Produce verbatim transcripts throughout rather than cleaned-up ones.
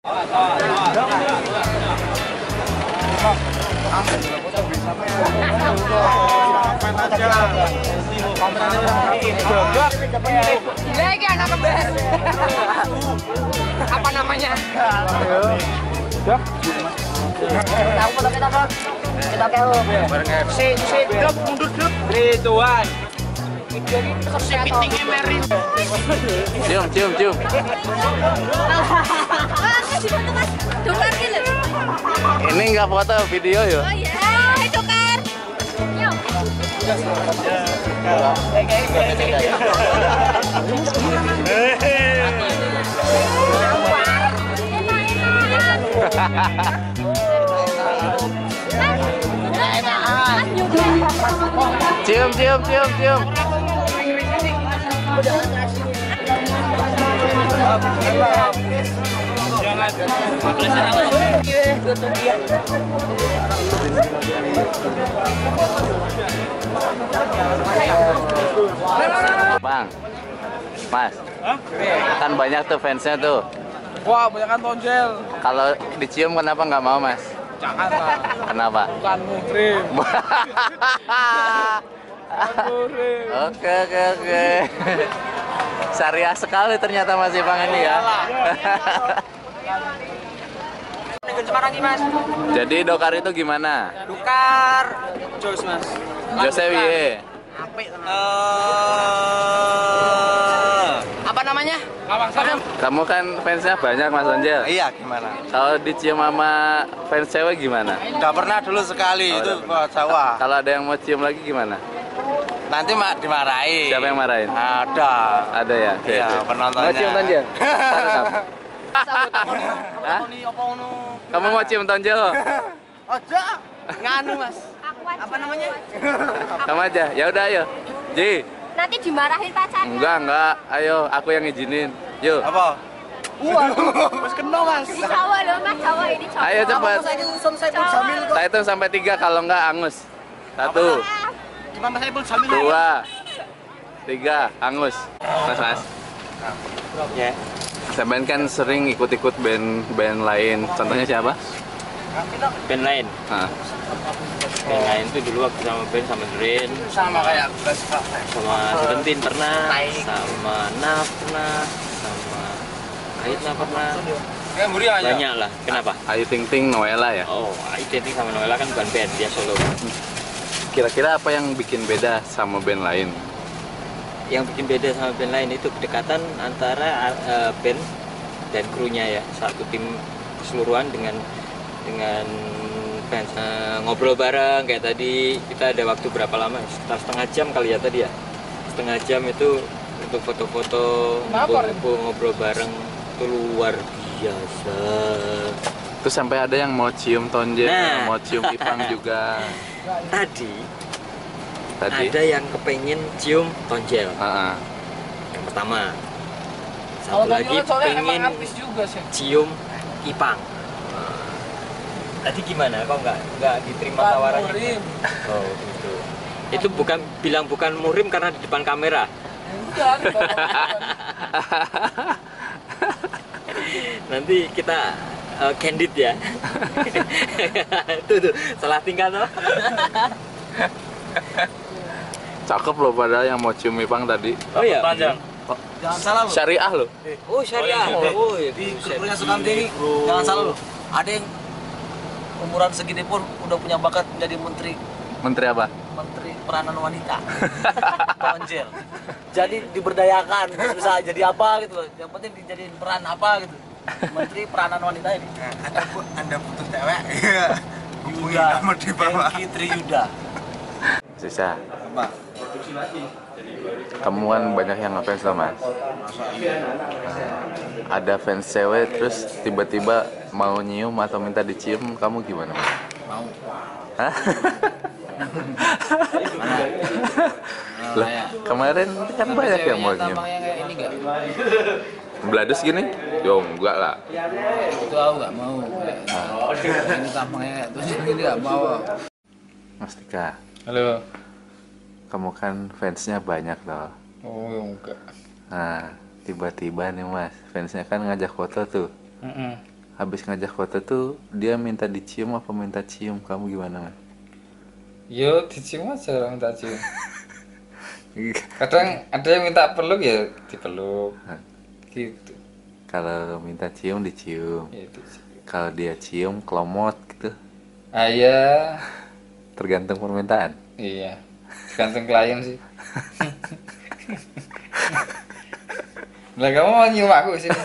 Lagi anak kembar. Apa namanya? Dah. Tahu kalau kita bang. Kita kau. Si si grup mundur grup. Three, two, one. Kepitingnya merin. Cium, cium, cium. Ini nggak foto, video yuk. Oh iya, hai Dokar. Yuk. Cium, cium, cium, cium. Bang, Mas, kan banyak tuh fansnya tuh. Wah, banyak kan tonjel. Kalau dicium kenapa nggak mau, Mas? Janganlah. Kenapa? Bukan muhrim. Muhrim. Oke, oke, oke. Syariah sekali ternyata Mas Ipang ini ya. Semarang nih mas. Jadi Dokar itu gimana? Dokar. Jos mas. Joseph Ye. Apik tenan. Apa namanya? Kamu kan fansnya banyak Mas Anjel. Iya, gimana? Kalau dicium sama fans cewek gimana? Udah pernah dulu sekali, Oh, itu udah ke sawah. Kalau ada yang mau cium lagi gimana? Nanti mak dimarahin. Siapa yang marahin? Ada. Ada ya? Iya, penontonnya. Mau cium Tonjel? Hah? Kamu mau cium Tonjel? Ojo. Nganu mas. Aku aja. Apa namanya? Kamu aja. Ya udah ayo. Ji. Nanti dimarahin pacarnya. Enggak, enggak. Ayo, aku yang izinin. Yuk. Apa? Mas kena mas. Ini cowok loh mas, cowok ini cowok. Ayo cepat. Saya usum saya pun sambil kok. Saya hitung sampai tiga kalau enggak angus. Satu, Gimana saya pun sambil. dua, tiga, angus. Mas, mas. Ya. Sampean kan sering ikut-ikut band-band lain. Contohnya siapa? Band lain, Nah, band lain tuh dulu waktu sama band sama Drain, Sama kayak sama Seventeen pernah, sama Naf pernah, sama Aitna pernah, banyak lah. Kenapa? Ayu Ting Ting, Noella ya. Oh, identik sama Noella kan bukan band, dia solo. Kira-kira apa yang bikin beda sama band lain? Yang bikin beda sama band lain itu kedekatan antara uh, band dan krunya ya, satu tim keseluruhan dengan dengan fans. Uh, ngobrol bareng kayak tadi, kita ada waktu berapa lama? Sekitar setengah jam kali ya tadi ya. Setengah jam itu untuk foto-foto, ngumpul-ngumpul, ngobrol bareng, itu luar biasa. Terus sampai ada yang mau cium Tonjel, Nah. mau cium Ipang juga. Tadi, Tadi. ada yang kepengen cium Tonjel, Ah, ah. yang pertama. Satu lagi pengen juga sih. cium Ipang. Tadi gimana? Kok nggak nggak diterima tawarannya? Muhrim. Oh gitu. Itu bukan bilang bukan muhrim karena di depan kamera. Bukan. Nanti kita uh, candid ya. Tuh tuh salah tingkah tuh. Cakep loh padahal yang mau cium Ipang tadi. Oh iya. Panjang. Jangan salah loh. Syariah loh. Oh syariah. Oh iya. Di krunya Sukamti ini jangan salah loh. Ada yang umuran segini pun udah punya bakat menjadi menteri Menteri apa? menteri peranan wanita. Tonjel. Jadi diberdayakan, bisa jadi apa gitu loh. Yang penting dijadiin peran apa gitu. Menteri peranan wanita ini. Anda bu, Anda butuh cewek. Yuda, nomor di bawah. Hengki Triyuda. Sisa. Apa? Kamu kan banyak yang ngefans loh Mas. Ada fans cewek terus tiba-tiba mau nyium atau minta dicium, kamu gimana Mas? Mau. Hah? Lah, kemarin kan banyak yang mau nyium. Tampangnya kayak ini enggak? Bladus gini? Yo enggak lah. Itu aku nggak mau. Ini tampangnya kayak terus ini nggak mau. Mas Tika, Halo. kamu kan fansnya banyak loh. Oh enggak. Nah, tiba-tiba nih Mas, fansnya kan ngajak foto tuh. Mm-mm. habis ngajak foto tuh dia minta dicium apa minta cium, kamu gimana Mas? Yo dicium aja orang minta cium. Kadang ada yang minta peluk ya dipeluk gitu. Kalau minta cium dicium, Ya, dicium. kalau dia cium kelomot gitu, Ah iya, tergantung permintaan. iya. Tergantung klien sih. Lah kamu mau nyium aku sih.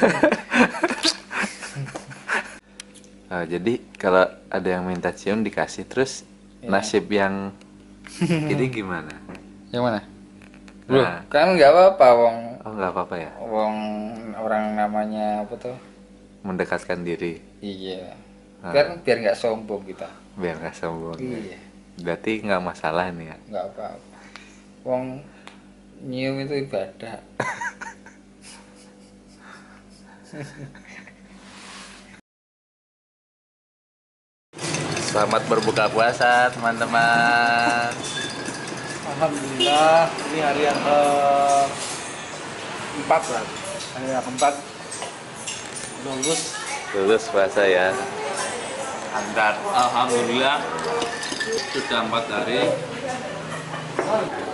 Oh, jadi kalau ada yang minta cium dikasih, terus Iya. nasib yang ini gimana? Yang mana? Loh, Nah. kan nggak apa-apa wong Oh nggak apa-apa ya, wong orang namanya apa tuh? mendekatkan diri Iya. Ah. Kan biar nggak sombong kita. biar nggak sombong. Iya. Berarti nggak masalah nih ya. Nggak apa-apa. Wong nyium itu ibadah. Selamat berbuka puasa teman-teman. Alhamdulillah, ini hari yang ke empat lah. Hari yang keempat lulus. Lulus puasa ya. Alhamdulillah sudah empat hari